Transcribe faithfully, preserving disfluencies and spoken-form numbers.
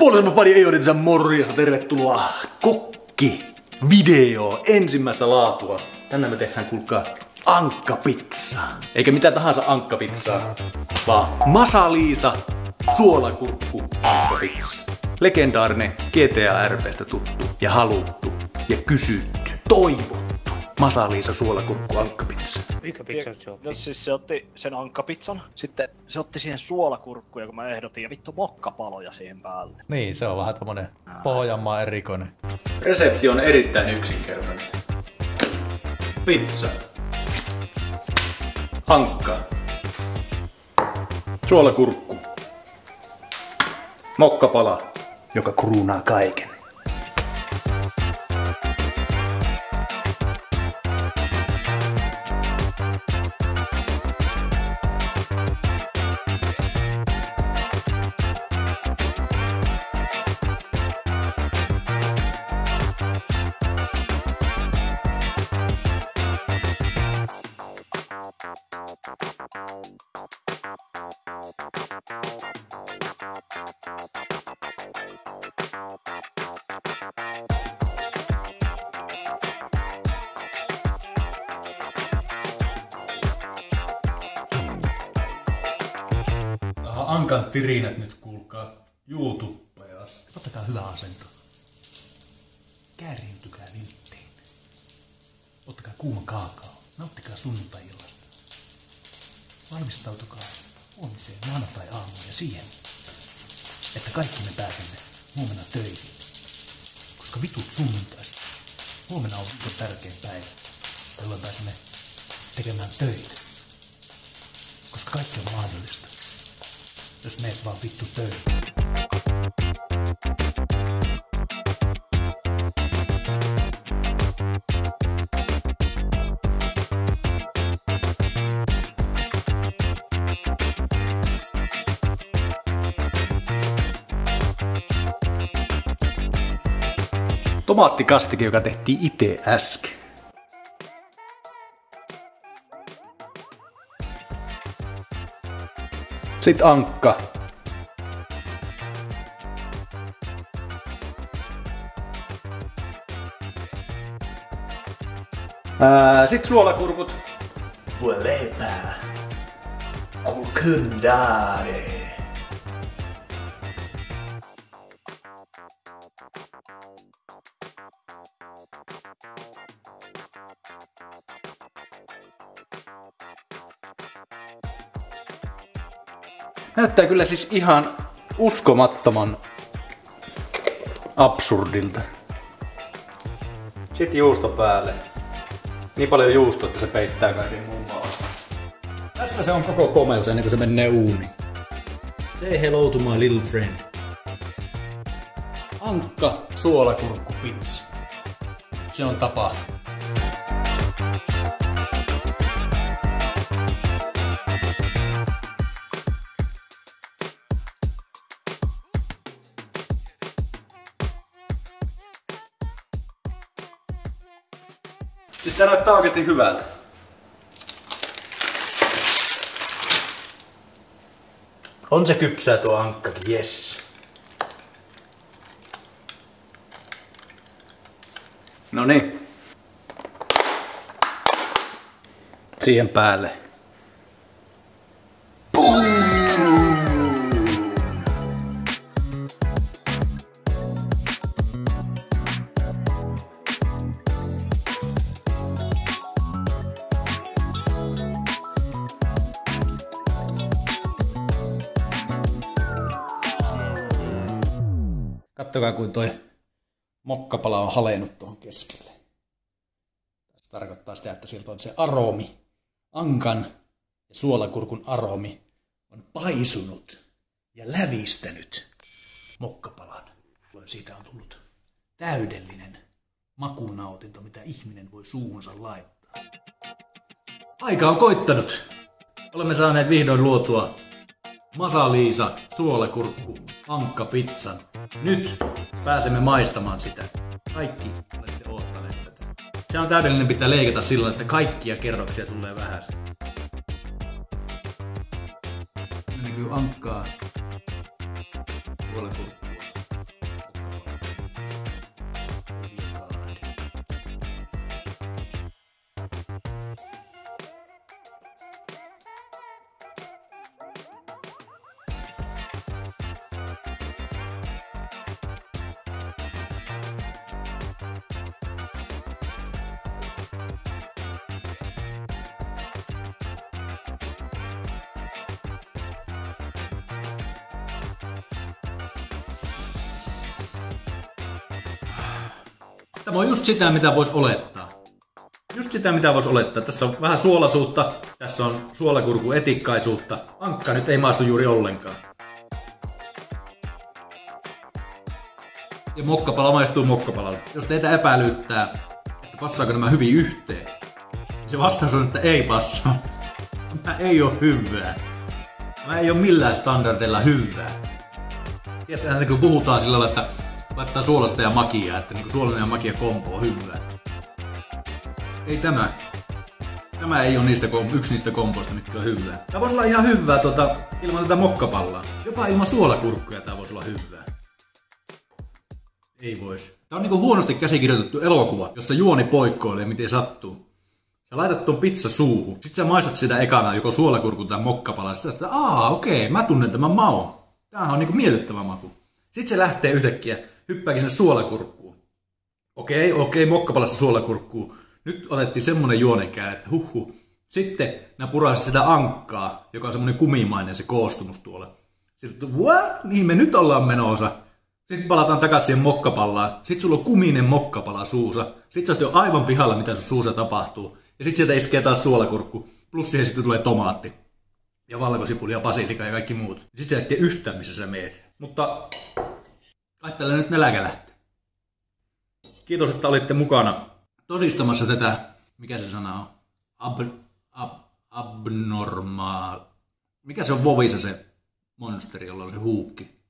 Puolisemme pari ei odoteta morjesta, tervetuloa kokki-video ensimmäistä laatua. Tänään me tehdään, kuulkaa, ankkapizza. Eikä mitä tahansa ankkapizzaa, vaan Masa-Liisa suolakurkku ankkapizza. Legendaarinen G T A R P:stä tuttu ja haluttu ja kysytty, toivottu Masa-Liisa suolakurkku ankkapizza. Mikä pizza se otti? No siis se otti sen ankkapizzan, sitten se otti siihen suolakurkkuja, kun mä ehdotin, ja vittu mokkapaloja siihen päälle. Niin, se on vähän tommonen Pohjanmaan erikoinen. Resepti on erittäin yksinkertainen. Pizza. Ankka. Suolakurkku. Mokkapala, joka kruunaa kaiken. Ankan tirinät nyt, kuulkaa, YouTubeen asti. Ottakaa hyvä asento. Kääriintykää vilttiin. Ottakaa kuuma kaakao. Nauttikaa sunnuntai-illasta. Valmistautukaa huomiseen maanantai-aamuun ja siihen, että kaikki me pääsemme huomenna töihin. Koska vitut sunnuntaista. Huomenna on vitun tärkein päivä, jolloin pääsemme tekemään töitä. Koska kaikki on mahdollista. Jos meet vaan vittu töihin. Tomaattikastike, joka tehtiin itse äsken. Sitten ankka. Ää, sit suolakurkut. Voi leipää. Kundare. Näyttää kyllä siis ihan uskomattoman absurdilta. Sitten juusto päälle. Niin paljon juustoa, että se peittää kaiken muun maan. Tässä se on koko komeus ennen kuin se menee uuniin. Say hello to my little friend. Ankka suolakurkku pizza. Se on tapahtunut. Siis tää näyttää oikeesti hyvältä. On se kypsää tuo ankkakin, jes. Noniin. Siihen päälle. Kattokaa, kuin toi mokkapala on halennut tuohon keskelle. Se tarkoittaa sitä, että sieltä on se aromi, ankan ja suolakurkun aromi on paisunut ja lävistänyt mokkapalan. Siitä on tullut täydellinen makunautinto, mitä ihminen voi suuhunsa laittaa. Aika on koittanut. Olemme saaneet vihdoin luotua Masa-Liisa suolakurkku ankkapizzan. Nyt pääsemme maistamaan sitä. Kaikki olette oottaneet tätä. Se on täydellinen, pitää leikata sillä, että kaikkia kerroksia tulee vähäsen. Näkyy ankkaa suolakurkkua. Tämä on just sitä, mitä voisi olettaa. Just sitä, mitä voisi olettaa. Tässä on vähän suolasuutta, tässä on suolakurkun etikkaisuutta. Ankka nyt ei maistu juuri ollenkaan. Ja mokkapala maistuu mokkapalalle. Jos teitä epäilyttää, että passaako nämä hyvin yhteen, se vastaus on, että ei passaa. Tämä ei ole hyvää. Tämä ei ole millään standardilla hyvää. Tiedätkö, kun puhutaan sillä lailla, että laittaa suolasta ja makiaa, että niin suolainen ja makia kompo on hyvää. Ei tämä. Tämä ei ole niistä, yksi niistä kompoista, mitkä on hyvää. Tämä voisi olla ihan hyvää tota, ilman tätä mokkapallaa. Jopa ilman suolakurkkuja tämä voisi olla hyvää. Ei vois. Tämä on niinku huonosti käsikirjoitettu elokuva, jossa juoni poikkoilee miten sattuu. Sä laitat ton pizza suuhun, sit sä maistat sitä ekana joko suolakurkun tai mokkapalaa. Sitten sä aah okei, mä tunnen tämän maun. Tämähän on niinku miellyttävä maku. Sit se lähtee yhtäkkiä, hyppääkin sinne suolakurkkuun. Okei, okei, mokkapalasta suolakurkkuun. Nyt otettiin semmonen juonenkään, että huhhuh. Sitten nää puraisi sitä ankkaa, joka on semmonen kumimainen se koostumus tuolla. Sitten, what? Mihin me nyt ollaan menossa? Sitten palataan takaisin siihen mokkapallaan. Sitten sulla on kuminen mokkapala suussa. Sitten sä oot jo aivan pihalla, mitä sun suussa tapahtuu. Ja sitten sieltä iskee taas suolakurkku. Plus siihen sitten tulee tomaatti. Ja valkosipuli ja basilika ja kaikki muut. Sitten sä et tiedä yhtään, missä sä meet. Mutta kai tällä nyt nälkä lähtee. Kiitos, että olitte mukana todistamassa tätä, mikä se sana on? Ab, ab, abnormaal. Mikä se on Vovissa se monsteri, jolla on se huukki?